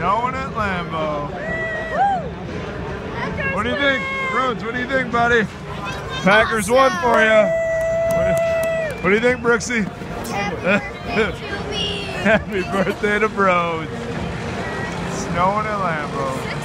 snowing at Lambeau. What do you think, Rhodes? What do you think, buddy? Packers won for you. What do you think, Brooksy? Happy birthday to Rhodes. Snowing at Lambeau.